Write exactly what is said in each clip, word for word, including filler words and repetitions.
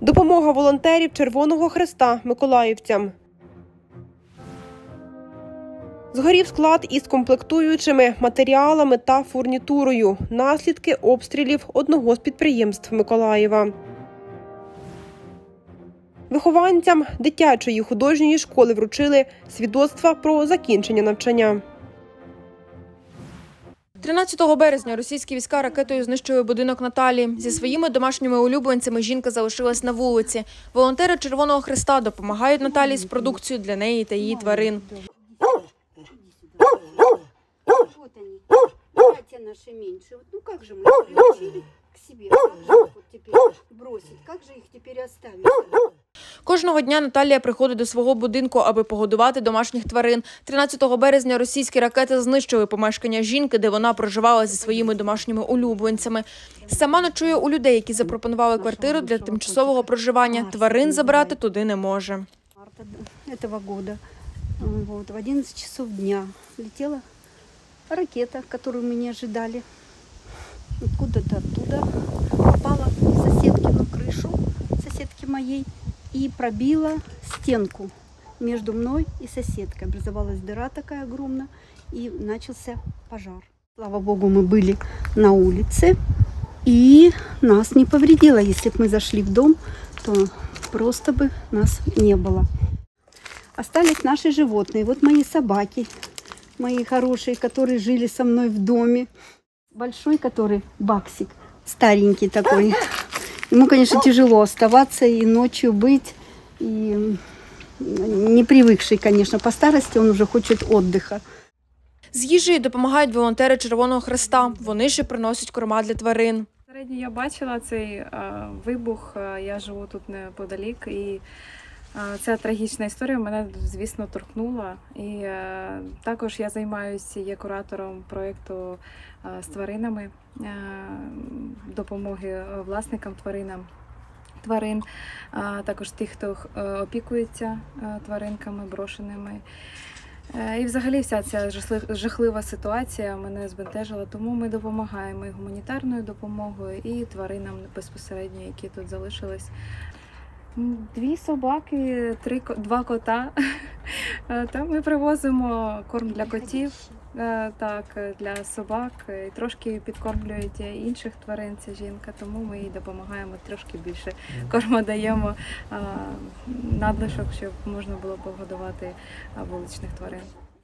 Допомога волонтерів Червоного Хреста миколаївцям. Згорів склад із комплектуючими, матеріалами та фурнітурою. Наслідки обстрілів одного з підприємств Миколаєва. Вихованцям дитячої художньої школи вручили свідоцтва про закінчення навчання. тринадцятого березня російські війська ракетою знищили будинок Наталі. Зі своїми домашніми улюбленцями жінка залишилась на вулиці. Волонтери Червоного Хреста допомагають Наталі з продукцією для неї та її тварин. Кожного дня Наталія приходить до свого будинку, аби погодувати домашніх тварин. тринадцятого березня російські ракети знищили помешкання жінки, де вона проживала зі своїми домашніми улюбленцями. Сама ночує у людей, які запропонували квартиру для тимчасового проживання. Тварин забрати туди не може. Этого года вот, в одиннадцать часов дня летела ракета, которую мы не ожидали. Откуда-то оттуда попала в соседкину крышу, соседки моей, и пробила стенку между мной и соседкой. Образовалась дыра такая огромная, и начался пожар. Слава Богу, мы были на улице, и нас не повредило. Если бы мы зашли в дом, то просто бы нас не было. Остались наши животные. Вот мои собаки, мои хорошие, которые жили со мной в доме. Большой, который Баксик, старенький такой. Ему, конечно, тяжело оставаться и ночью быть. И не привыкший, конечно, по старости, он уже хочет отдыха. З їжею допомагають волонтери Червоного Хреста. Вони ще приносять корма для тварин. Сьогодні я бачила цей а, вибух, я живу тут неподалік, і а, ця трагічна історія мене, звісно, торкнула. І а, також я займаюся, є куратором проєкту а, з тваринами, а, допомоги власникам тваринам. тварин, а, також тих, хто а, опікується а, тваринками брошеними. І взагалі вся ця жахлива ситуація мене збентежила, тому ми допомагаємо і гуманітарною допомогою, і тваринам безпосередньо, які тут залишились. Дві собаки, три, два кота. Там ми привозимо корм для котів, так, для собак, і трошки підкормлюють інших тварин ця жінка, тому ми їй допомагаємо, трошки більше корму даємо, надлишок, щоб можна було погодувати вуличних тварин.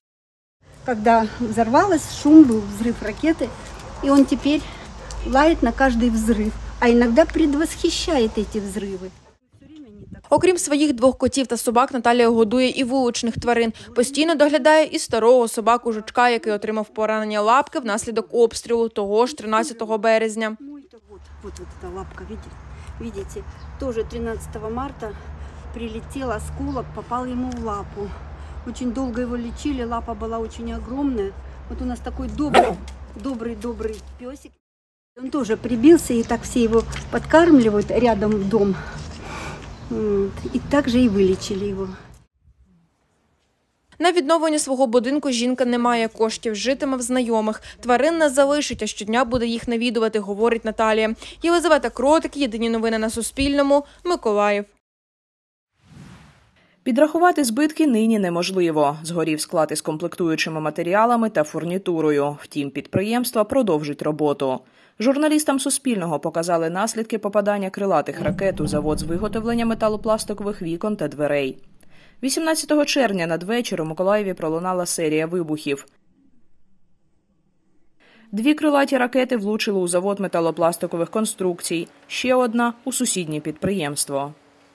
Когда взорвалось, шум был, взрыв ракеты, и он теперь лает на каждый взрыв, а иногда предвосхищает эти взрывы. Окрім своїх двох котів та собак, Наталія годує і вуличних тварин. Постійно доглядає і старого собаку Жучка, який отримав поранення лапки внаслідок обстрілу того ж тринадцятого березня. Вот, вот эта лапка, видите? Видите? Тоже тринадцатого марта прилетел осколок, попал ему в лапу. Очень долго его лечили, лапа была очень огромная. Вот у нас такой добрый, добрый, добрый песик. Он тоже прибился, и так все его подкармливают рядом дом. І також і вилічили його. На відновлення свого будинку жінка не має коштів, житиме в знайомих. Тварин не залишить, а щодня буде їх навідувати, говорить Наталія. Єлизавета Кротик, єдині новини на Суспільному, Миколаїв. Підрахувати збитки нині неможливо. Згорів склад із комплектуючими матеріалами та фурнітурою. Втім, підприємства продовжить роботу. Журналістам Суспільного показали наслідки попадання крилатих ракет у завод з виготовлення металопластикових вікон та дверей. вісімнадцятого червня надвечір у Миколаєві пролунала серія вибухів. Дві крилаті ракети влучили у завод металопластикових конструкцій, ще одна – у сусіднє підприємство.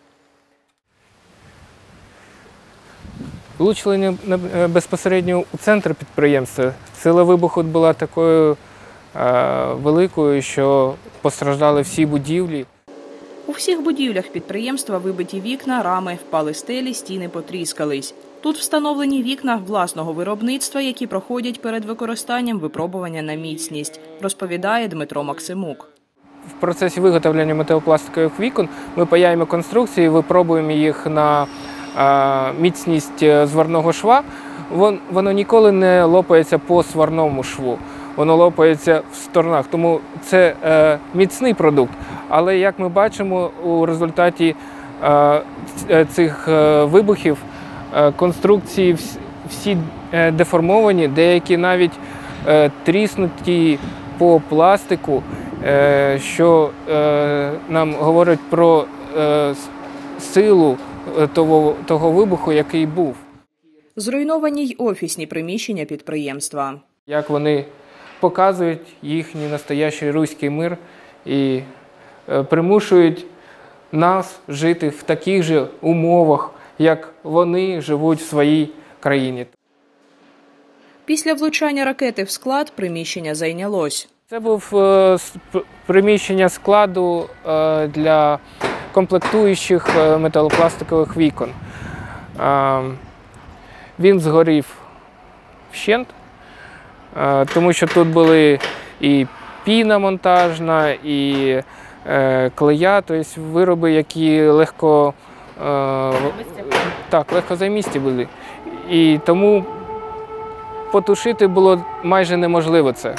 Влучили безпосередньо у центр підприємства. Сила вибуху була такою е, великою, що постраждали всі будівлі. У всіх будівлях підприємства вибиті вікна, рами, впали стелі, стіни потріскались. Тут встановлені вікна власного виробництва, які проходять перед використанням випробування на міцність, розповідає Дмитро Максимук. В процесі виготовлення металопластикових вікон ми паяємо конструкції, випробуємо їх на е, міцність зварного шва. Вон, воно ніколи не лопається по сварному шву, воно лопається в сторонах, тому це е, міцний продукт. Але, як ми бачимо, у результаті цих вибухів конструкції всі деформовані, деякі навіть тріснуті по пластику, що нам говорить про силу того, того вибуху, який був. Зруйновані й офісні приміщення підприємства. Як вони показують їхній настоящий руський мир і примушують нас жити в таких же умовах, як вони живуть в своїй країні. Після влучання ракети в склад приміщення зайнялось. Це був приміщення складу для комплектуючих металопластикових вікон. Він згорів вщент, тому що тут були і піна монтажна, і клея, тобто вироби, які легко, так, легкозаймисті були. І тому потушити було майже неможливо це.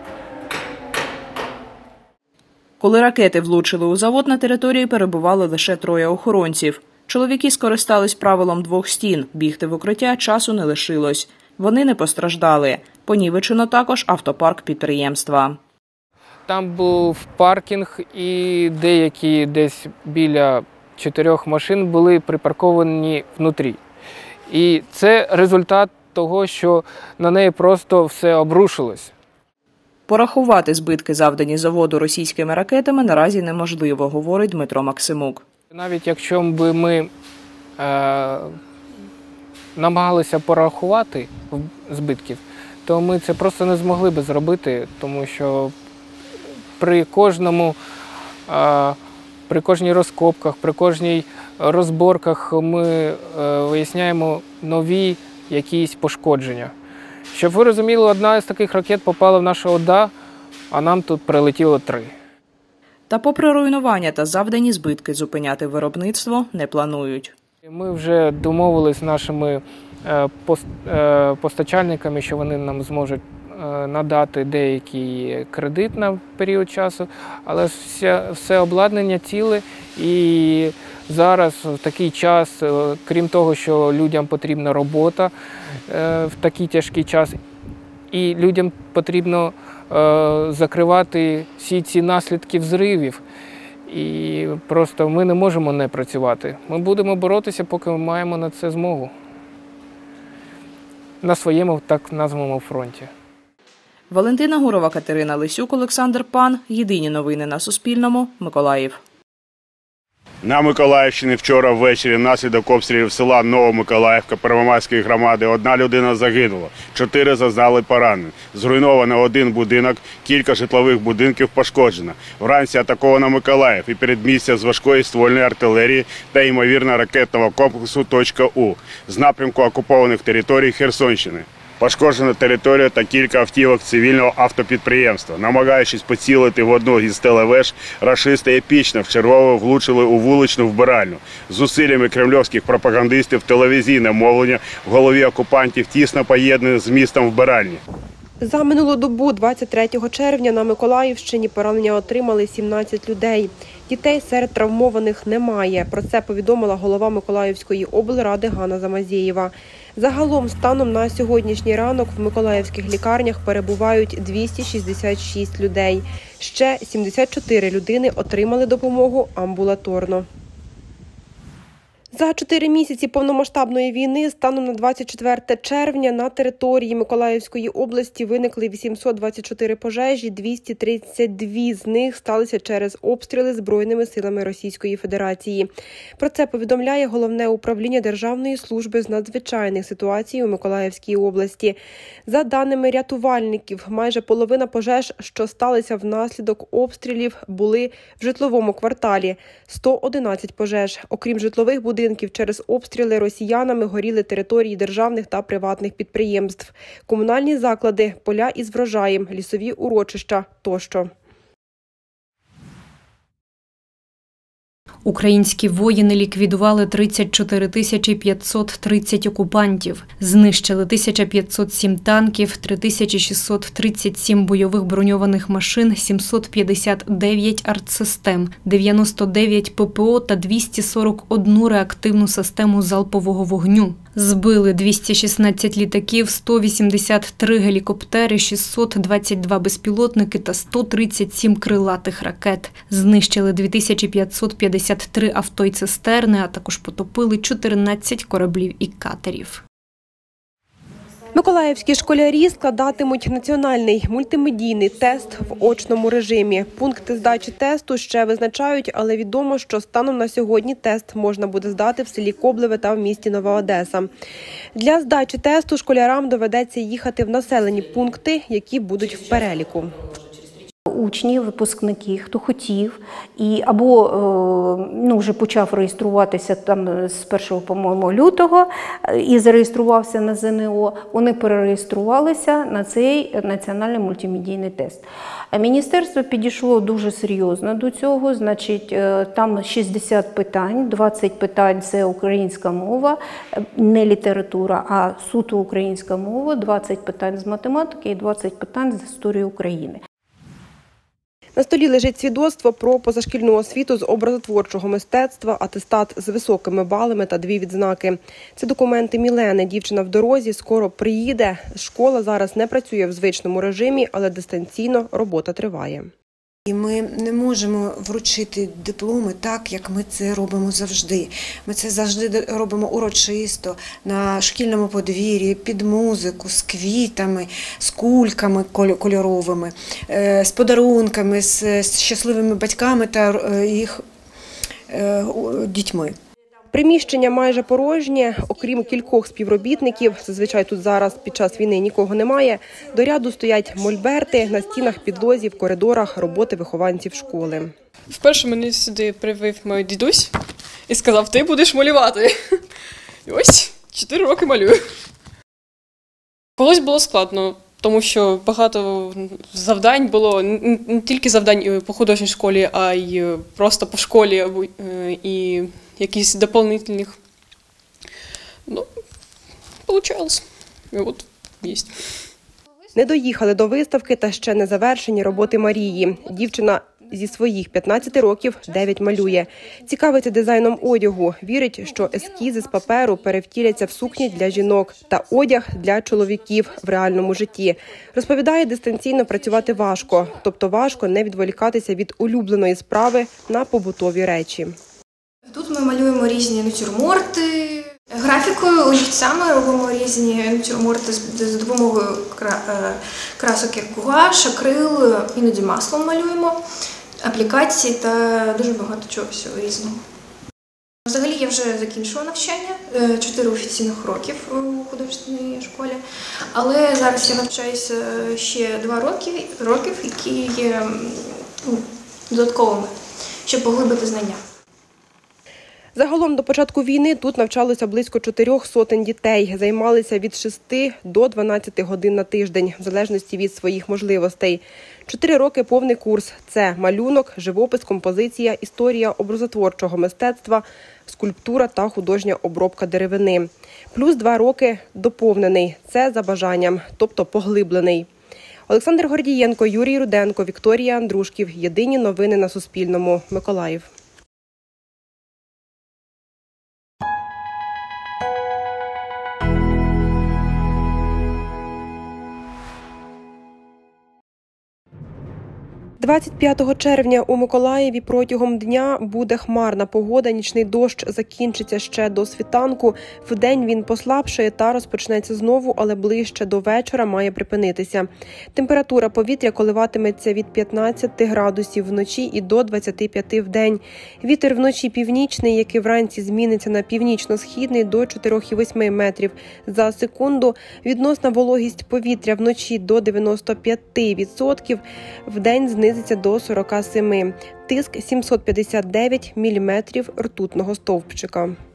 Коли ракети влучили у завод, на території перебували лише троє охоронців. Чоловіки скористались правилом двох стін. Бігти в укриття часу не лишилось. Вони не постраждали. Понівечено також автопарк підприємства. Там був паркінг і деякі десь біля чотирьох машин були припарковані внутрі. І це результат того, що на неї просто все обрушилось. Порахувати збитки, завдані заводу російськими ракетами, наразі неможливо, говорить Дмитро Максимук. Навіть якщо б ми е, намагалися порахувати збитків, то ми це просто не змогли би зробити, тому що при кожному, е, при кожній розкопках, при кожній розборках ми е, виясняємо нові якісь пошкодження. Щоб ви розуміли, одна з таких ракет попала в нашу ОДА, а нам тут прилетіло три. Та попри руйнування та завдані збитки, зупиняти виробництво не планують. Ми вже домовились з нашими постачальниками, що вони нам зможуть надати деякий кредит на період часу, але все, все обладнання ціле, і зараз в такий час, крім того, що людям потрібна робота в такий тяжкий час, і людям потрібно закривати всі ці наслідки взривів. І просто ми не можемо не працювати. Ми будемо боротися, поки ми маємо на це змогу. На своєму, так названому, фронті. Валентина Гурова, Катерина Лисюк, Олександр Пан. Єдині новини на Суспільному. Миколаїв. На Миколаївщині вчора ввечері внаслідок обстрілів села Новомиколаївка Первомайської громади одна людина загинула, чотири зазнали поранень. Зруйновано один будинок, кілька житлових будинків пошкоджено. Вранці атаковано Миколаїв і передмістя з важкої ствольної артилерії та, ймовірно, ракетного комплексу «У» з напрямку окупованих територій Херсонщини. Пошкоджена територія та кілька автівок цивільного автопідприємства. Намагаючись поцілити в одну із телевеж, рашисти епічно вчергове влучили у вуличну вбиральню. Зусиллями кремлівських пропагандистів телевізійне мовлення в голові окупантів тісно поєднане з містом вбиральні. За минулу добу, двадцять третього червня, на Миколаївщині поранення отримали сімнадцять людей. Дітей серед травмованих немає. Про це повідомила голова Миколаївської облради Ганна Замазєєва. Загалом, станом на сьогоднішній ранок в миколаївських лікарнях перебувають двісті шістдесят шість людей. Ще сімдесят чотири людини отримали допомогу амбулаторно. За чотири місяці повномасштабної війни станом на двадцять четверте червня на території Миколаївської області виникли вісімсот двадцять чотири пожежі, двісті тридцять дві з них сталися через обстріли Збройними силами Російської Федерації. Про це повідомляє Головне управління Державної служби з надзвичайних ситуацій у Миколаївській області. За даними рятувальників, майже половина пожеж, що сталися внаслідок обстрілів, були в житловому кварталі – сто одинадцять пожеж. Окрім житлових будинків, через обстріли росіянами горіли території державних та приватних підприємств, комунальні заклади, поля із врожаєм, лісові урочища тощо. Українські воїни ліквідували тридцять чотири тисячі п'ятсот тридцять окупантів, знищили тисяча п'ятсот сім танків, три тисячі шістсот тридцять сім бойових броньованих машин, сімсот п'ятдесят дев'ять артсистем, дев'яносто дев'ять ППО та двісті сорок одну реактивну систему залпового вогню. Збили двісті шістнадцять літаків, сто вісімдесят три гелікоптери, шістсот двадцять два безпілотники та сто тридцять сім крилатих ракет. Знищили дві тисячі п'ятсот п'ятдесят три авто й цистерни, а також потопили чотирнадцять кораблів і катерів. Миколаївські школярі складатимуть національний мультимедійний тест в очному режимі. Пункти здачі тесту ще визначають, але відомо, що станом на сьогодні тест можна буде здати в селі Коблеве та в місті Нова Одеса. Для здачі тесту школярам доведеться їхати в населені пункти, які будуть в переліку. Учні, випускники, хто хотів, і або ну, вже почав реєструватися там з першого, по-моєму, лютого і зареєструвався на ЗНО, вони перереєструвалися на цей національний мультимедійний тест. А міністерство підійшло дуже серйозно до цього, значить, там шістдесят питань, двадцять питань – це українська мова, не література, а суто українська мова, двадцять питань з математики і двадцять питань з історії України. На столі лежить свідоцтво про позашкільну освіту з образотворчого мистецтва, атестат з високими балами та дві відзнаки. Це документи Мілени. Дівчина в дорозі, скоро приїде. Школа зараз не працює в звичному режимі, але дистанційно робота триває. І ми не можемо вручити дипломи так, як ми це робимо завжди. Ми це завжди робимо урочисто, на шкільному подвір'ї, під музику, з квітами, з кульками кольоровими, з подарунками, з щасливими батьками та їх дітьми. Приміщення майже порожнє, окрім кількох співробітників, зазвичай тут зараз під час війни нікого немає, до ряду стоять мольберти, на стінах, підлозі, в коридорах роботи вихованців школи. Вперше мене сюди привів мій дідусь і сказав, ти будеш малювати. І ось, чотири роки малюю. Колись було складно, тому що багато завдань було, не тільки завдань по художній школі, а й просто по школі і якісь дополнительних. Ну, получалось. І от є. Не доїхали до виставки та ще не завершені роботи Марії. Дівчина зі своїх п'ятнадцяти років дев'ять малює. Цікавиться дизайном одягу. Вірить, що ескізи з паперу перевтіляться в сукні для жінок та одяг для чоловіків в реальному житті. Розповідає, дистанційно працювати важко. Тобто важко не відволікатися від улюбленої справи на побутові речі. Тут ми малюємо різні натюрморти. Графікою, олівцями робимо різні натюрморти за допомогою красок, як гуаш, акрил, іноді маслом малюємо, аплікації та дуже багато чого всього різного. Взагалі я вже закінчила навчання, чотири офіційних років у художній школі, але зараз я навчаюся ще два роки, років, які є ну, додатковими, щоб поглибити знання. Загалом до початку війни тут навчалося близько чотирьох сотень дітей. Займалися від шести до дванадцяти годин на тиждень, в залежності від своїх можливостей. Чотири роки повний курс – це малюнок, живопис, композиція, історія образотворчого мистецтва, скульптура та художня обробка деревини. Плюс два роки доповнений – це за бажанням, тобто поглиблений. Олександр Гордієнко, Юрій Руденко, Вікторія Андрушків. Єдині новини на Суспільному. Миколаїв. двадцять п'ятого червня у Миколаєві протягом дня буде хмарна погода, нічний дощ закінчиться ще до світанку. Вдень він послабшає та розпочнеться знову, але ближче до вечора має припинитися. Температура повітря коливатиметься від п'ятнадцяти градусів вночі і до двадцяти п'яти вдень. Вітер вночі північний, який вранці зміниться на північно-східний до чотирьох цілих восьми метрів за секунду. Відносна вологість повітря вночі до дев'яноста п'яти відсотків, вдень знизиться до сорока семи. Тиск сімсот п'ятдесят дев'ять міліметрів ртутного стовпчика.